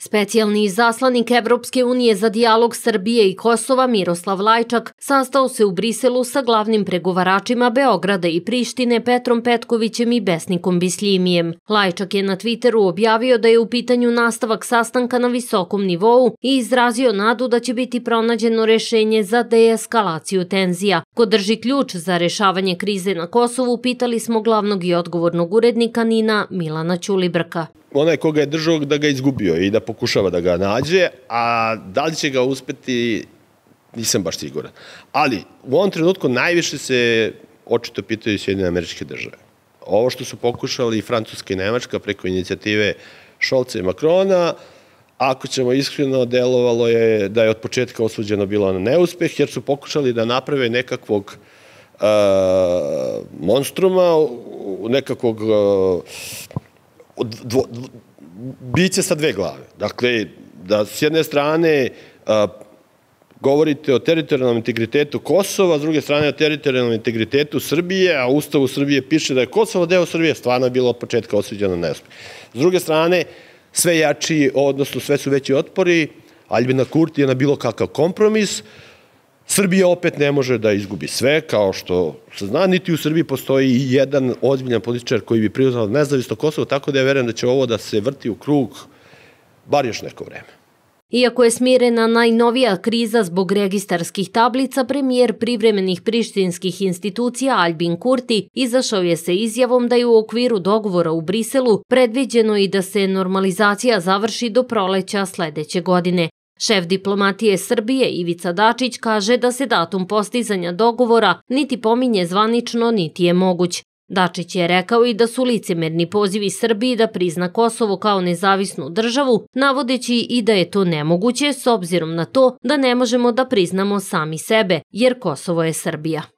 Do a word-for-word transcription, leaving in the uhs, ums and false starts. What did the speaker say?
Specijalni izaslanik Evropske unije za dijalog Srbije i Kosova Miroslav Lajčak sastao se u Briselu sa glavnim pregovaračima Beograda i Prištine Petrom Petkovićem i Besnikom Bislimijem. Lajčak je na Twitteru objavio da je u pitanju nastavak sastanka na visokom nivou i izrazio nadu da će biti pronađeno rešenje za deeskalaciju tenzija. Ko drži ključ za rešavanje krize na Kosovu, pitali smo glavnog i odgovornog urednika NIN-a Milana Ćulibrka. Onaj koga je držao da ga izgubio i da pokušava da ga nađe, a da li će ga uspeti, nisam baš siguran. Ali u ovom trenutku najviše se očito pitaju Sjedinjene Američke Države. Ovo što su pokušali Francuska i Nemačka preko inicijative Šolca i Makrona, ako ćemo iskreno, delovalo je da je od početka osuđeno bilo na neuspeh, jer su pokušali da naprave nekakvog monstruma, nekakvog biće sa dve glave. Dakle, da s jedne strane govorite o teritorijalnom integritetu Kosova, s druge strane o teritorijalnom integritetu Srbije, a u Ustavu Srbije piše da je Kosovo deo Srbije, stvarno je bilo od početka osuđeno na neuspeh. S druge strane, sve jači, odnosno sve su veći otpori, Aljbina Kurtija na bilo kakav kompromis. Srbija opet ne može da izgubi sve, kao što se zna, niti u Srbiji postoji i jedan ozbiljan političar koji bi priznao nezavisno Kosovo, tako da ja verujem da će ovo da se vrti u krug bar još neko vreme. Iako je smirena najnovija kriza zbog registarskih tablica, premijer privremenih prištinskih institucija Aljbin Kurti izašao je sa izjavom da je u okviru dogovora u Briselu predviđeno i da se normalizacija završi do proleća sledeće godine. Šef diplomatije Srbije Ivica Dačić kaže da se datum postizanja dogovora niti pominje zvanično, niti je moguć. Dačić je rekao i da su licemerni pozivi Srbiji da prizna Kosovo kao nezavisnu državu, navodeći i da je to nemoguće s obzirom na to da ne možemo da priznamo sami sebe, jer Kosovo je Srbija.